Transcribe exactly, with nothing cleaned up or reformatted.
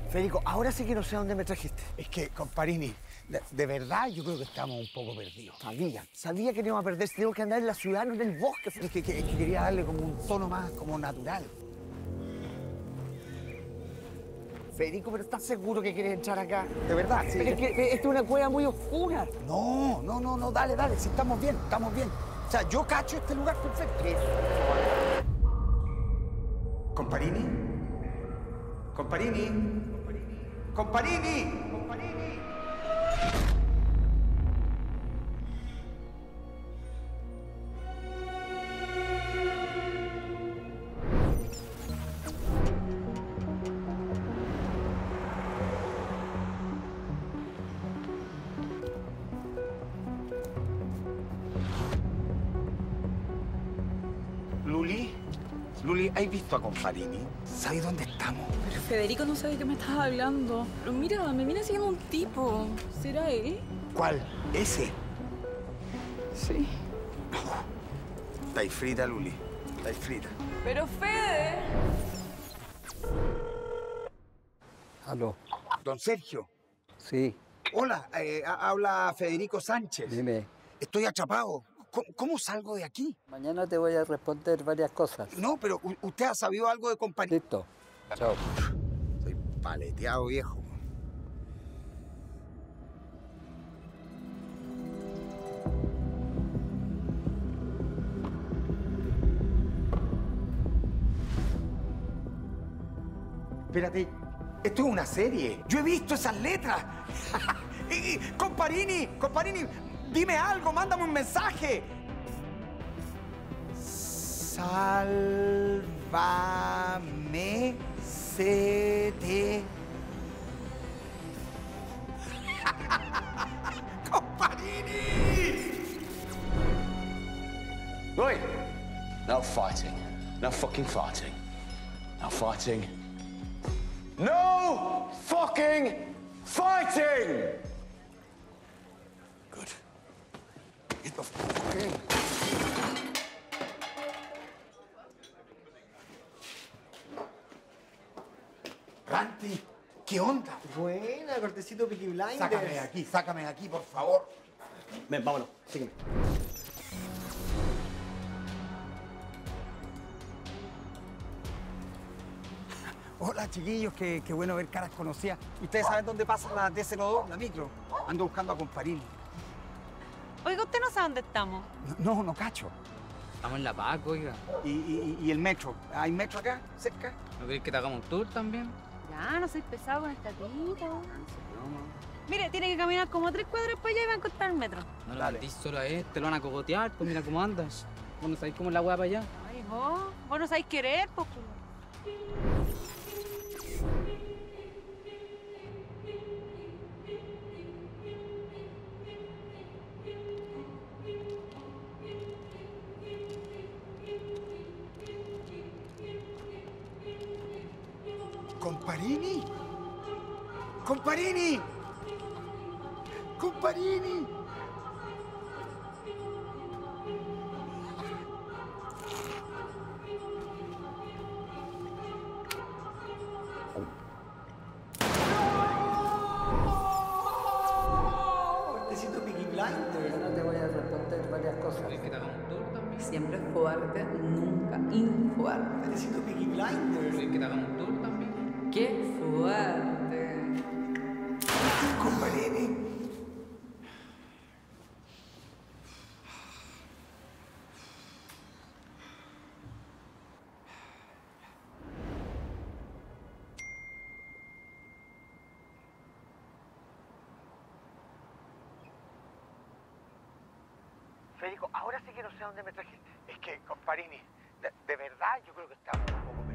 Federico, ahora sí que no sé a dónde me trajiste. Es que, comparini, de, de verdad yo creo que estamos un poco perdidos. Sabía, sabía que no iba a perder. Tengo que andar en la ciudad, no en el bosque. Es que, que- es que quería darle como un tono más como natural. Federico, pero ¿estás seguro que quieres entrar acá? De verdad, sí. Pero es que eh, esta es una cueva muy oscura. No, no, no, no, dale, dale, si estamos bien, estamos bien. O sea, yo cacho este lugar perfecto. ¿Comparini? ¿Comparini? ¿Comparini? ¿Comparini? Luli, Luli, ¿has visto a Comparini? ¿Sabes dónde estamos? Pero Federico no sabe de qué me estás hablando. Pero mira, me viene siguiendo un tipo. ¿Será él? ¿Cuál? ¿Ese? Sí. Estáis frita, Luli. Estáis frita. Pero Fede. Aló, Don Sergio. sí, Hola, eh, ha- habla Federico Sánchez. dime. Estoy atrapado. ¿Cómo, cómo salgo de aquí? Mañana te voy a responder varias cosas. No, pero u- usted ha sabido algo de Comparini. Listo. Chao. Estoy paleteado, viejo. Espérate, esto es una serie. Yo he visto esas letras. Y- y, Comparini, Comparini, dime algo, mándame un mensaje. Sálvame, C T. Comparini. Oi! No fighting. No fucking fighting. No fighting. No fucking fighting! Good. Get the fuck in. Ranti, ¿qué onda? Buena, cortecito Peaky Blinders. Sácame de aquí, sácame de aquí, por favor. Ven, vámonos, sígueme. Hola, chiquillos, qué, qué bueno ver caras conocidas. ¿Ustedes saben dónde pasa la D cero dos, la micro? Ando buscando a Comparini. Oiga, ¿usted no sabe dónde estamos? No, no, no cacho. Estamos en La Paz, oiga. ¿Y, y, y el metro? ¿Hay metro acá, cerca? ¿No querés que te hagamos un tour también? Ya, no soy pesado con esta tita. Mire, tiene que caminar como tres cuadras para allá y va a encontrar el metro. No lo Dale. metís solo a él, te lo van a cogotear, pues mira cómo andas. Vos no sabés cómo es la hueá para allá. Ay, vos, vos no sabés querer, pues. culo. ¿Comparini? ¿Comparini? ¿Comparini? Cortecito Peaky Blinders. Mañana te voy a responder varias cosas. ¿Querés que te hagamos un tour también? Siempre fuerte, nunca infuerte. Cortecito Peaky Blinders. ¿Querés que te hagamos un tour también? ¡Qué fuerte! ¿Comparini? Federico, ahora sí que no sé a dónde me trajiste. Es que, Comparini, de, de verdad yo creo que estamos un poco